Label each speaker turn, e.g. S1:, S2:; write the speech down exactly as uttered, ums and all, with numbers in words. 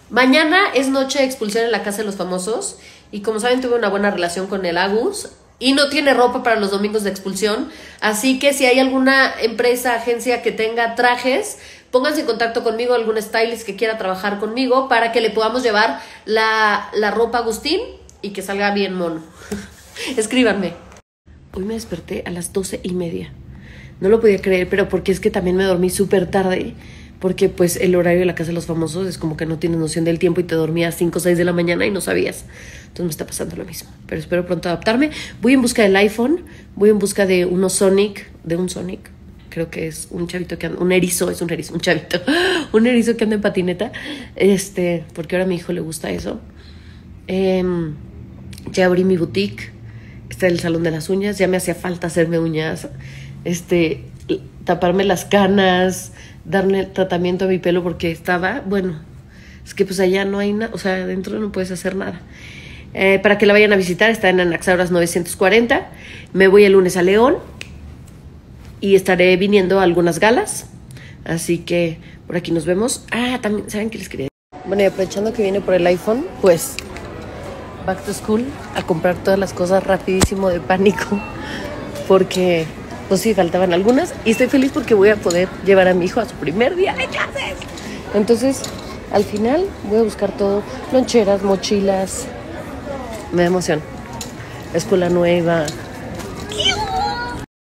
S1: Mañana es noche de expulsión en la Casa de los Famosos. Y como saben, tuve una buena relación con el Agus. Y no tiene ropa para los domingos de expulsión. Así que si hay alguna empresa, agencia que tenga trajes, pónganse en contacto conmigo, algún stylist que quiera trabajar conmigo, para que le podamos llevar la, la ropa a Agustín y que salga bien mono. Escríbanme. Hoy me desperté a las doce y media. No lo podía creer, pero porque es que también me dormí súper tarde. Porque pues el horario de la Casa de los Famosos es como que no tienes noción del tiempo y te dormías a cinco o seis de la mañana y no sabías. Entonces me está pasando lo mismo. Pero espero pronto adaptarme. Voy en busca del iPhone. Voy en busca de unos Sonic. De un Sonic. Creo que es un chavito que anda... Un erizo, es un erizo, un chavito. Un erizo que anda en patineta. Este, porque ahora a mi hijo le gusta eso. Eh, ya abrí mi boutique. Está en el salón de las uñas. Ya me hacía falta hacerme uñas. Este, taparme las canas, darle tratamiento a mi pelo porque estaba, bueno, es que pues allá no hay nada, o sea, adentro no puedes hacer nada. Eh, para que la vayan a visitar, está en Anaxagoras novecientos cuarenta. Me voy el lunes a León y estaré viniendo a algunas galas, así que por aquí nos vemos. Ah, también, ¿saben qué les quería decir? Bueno, y aprovechando que viene por el iPhone, pues back to school, a comprar todas las cosas rapidísimo de pánico, porque pues sí, faltaban algunas. Y estoy feliz porque voy a poder llevar a mi hijo a su primer día de clases. Entonces, al final voy a buscar todo. Loncheras, mochilas. Me da emoción. Escuela nueva.